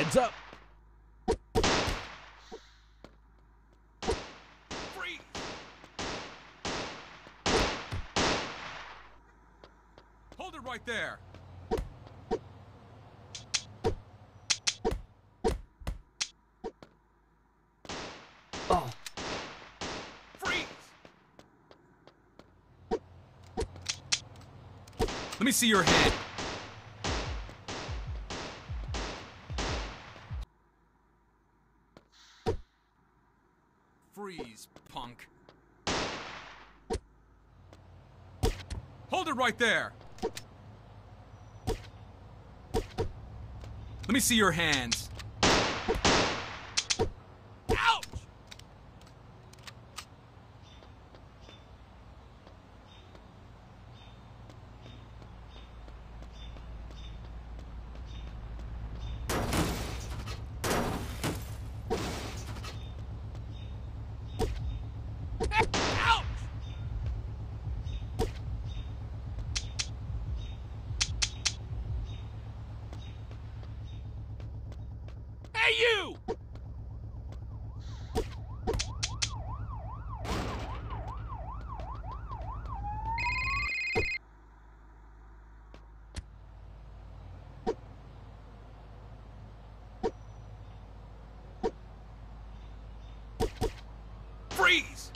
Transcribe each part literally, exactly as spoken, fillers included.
Heads up. Freeze! Hold it right there. Oh. Freeze! Let me see your hand. Freeze, punk. Hold it right there. Let me see your hands. Ouch! Ouch! Hey, you! Freeze!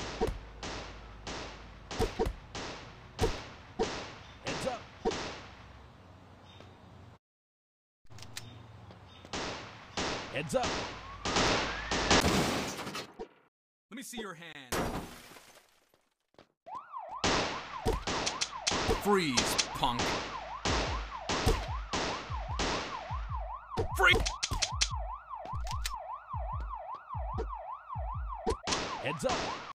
Heads up. Heads up. Let me see your hand. Freeze, punk. Freeze! Heads up.